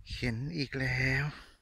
เขียนอีกแล้ว